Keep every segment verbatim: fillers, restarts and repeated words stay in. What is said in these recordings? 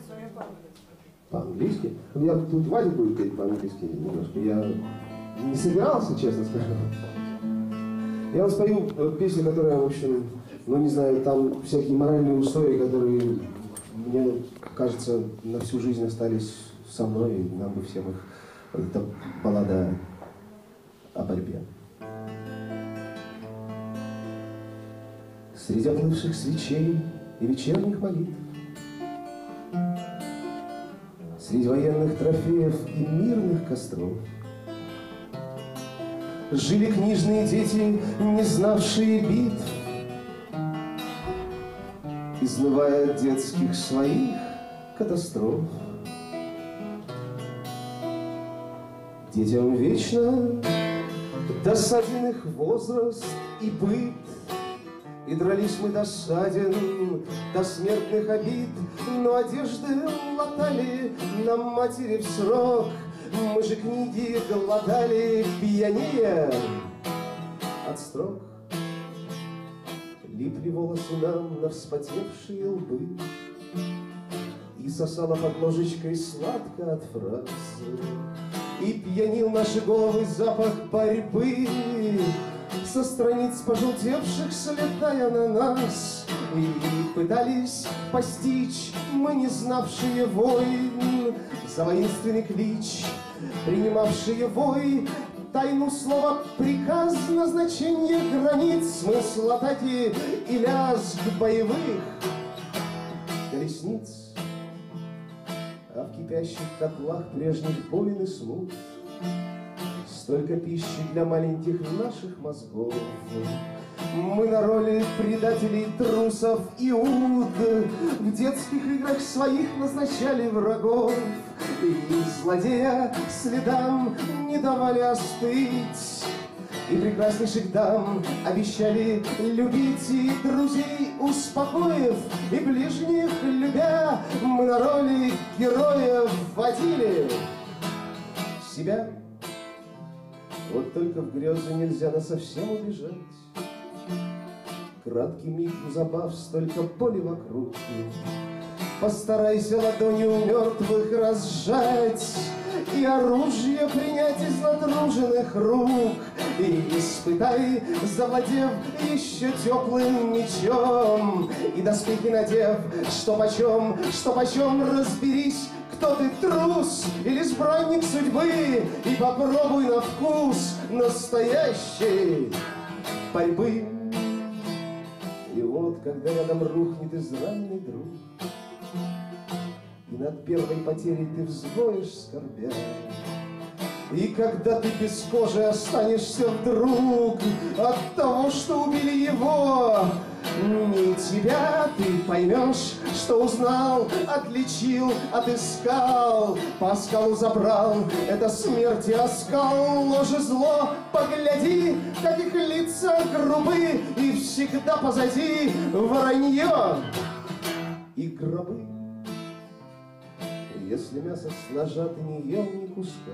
с вами по-английски. По-английски? Я тут Вадик будет петь по-английски немножко. Я не собирался, честно скажу. Я вам спою песню, которая, в общем, ну не знаю, там всякие моральные устои, которые, мне кажется, на всю жизнь остались со мной, и нам бы всем их. Это баллада о борьбе. Среди оплывших свечей и вечерних молитв, среди военных трофеев и мирных костров жили книжные дети, не знавшие битв, изнывая от детских своих катастроф. Детям вечно досаден их возраст и быт, и дрались мы досаден до смертных обид, но одежды латали нам матери в срок. Мы же книги глотали, пьянее от строк. Липли волосы нам на вспотевшие лбы, и сосала под ложечкой сладко от фраз, и пьянил наши головы запах борьбы со страниц пожелтевших, слетая на нас. И пытались постичь мы, не знавшие войн, за воинственный клич, принимавшие вой, тайну слова, приказ, назначение границ, смысл атаки и лязг боевых колесниц. А в кипящих котлах прежних войн и смут столько пищи для маленьких наших мозгов. Мы на роли предателей, трусов и уд в детских играх своих назначали врагов, и злодея следам не давали остыть, и прекраснейших дам обещали любить, и друзей успокоив, и ближних любя, мы на роли героев водили себя. Вот только в грезы нельзя насовсем убежать. Краткий миг забав, столько боли вокруг. Постарайся ладонью мертвых разжать и оружие принять из натруженных рук. И испытай, завладев еще теплым мечом, и доспехи надев, что почем, что почем, разберись, кто ты, трус или избранник судьбы, и попробуй на вкус настоящей борьбы. И вот, когда рядом рухнет израненный друг, и над первой потерей ты взвоишь скорбя, и когда ты без кожи останешься вдруг от того, что убили его, не тебя, ты поймешь, что узнал, отличил, отыскал, по скалу забрал, это смерть и оскал, ложь и зло, погляди, как их лица грубы, и всегда позади вранье и гробы. Если мясо с ножа ты не ел ни куска,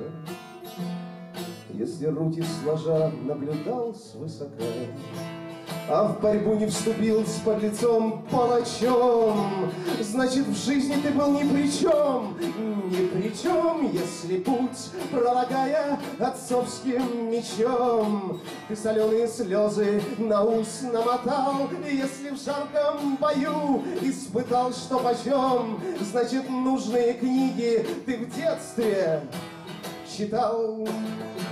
если рути сложа наблюдал свысока, а в борьбу не вступил с подлецом палачом, значит, в жизни ты был ни при чем, ни при чем, если путь, пролагая отцовским мечом, ты соленые слезы на ус намотал, и если в жарком бою испытал, что почем, значит, нужные книги ты в детстве читал.